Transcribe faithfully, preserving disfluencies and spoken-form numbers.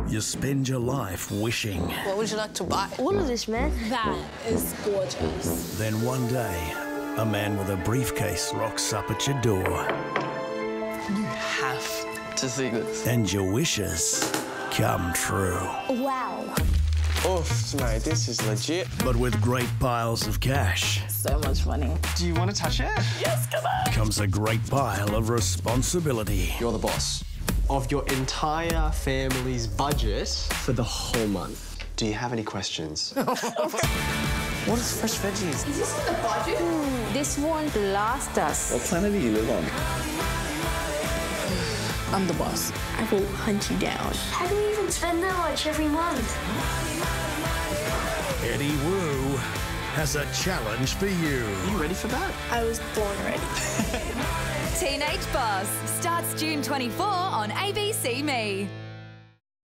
You spend your life wishing. What would you like to buy? All of this, man. That is gorgeous. Then one day, a man with a briefcase rocks up at your door. You have to see this. And your wishes come true. Wow. Oof, mate, this is legit. But with great piles of cash. So much money. Do you want to touch it? Yes, come on. Comes a great pile of responsibility. You're the boss of your entire family's budget for the whole month. Do you have any questions? What is fresh veggies? Is this in the budget? Mm, this won't last us. What planet do you live on? I'm the boss. I will hunt you down. How do we even spend that much every month? Eddie Wu has a challenge for you. Are you ready for that? I was born ready. Teenage Boss starts June twenty-fourth on A B C Me.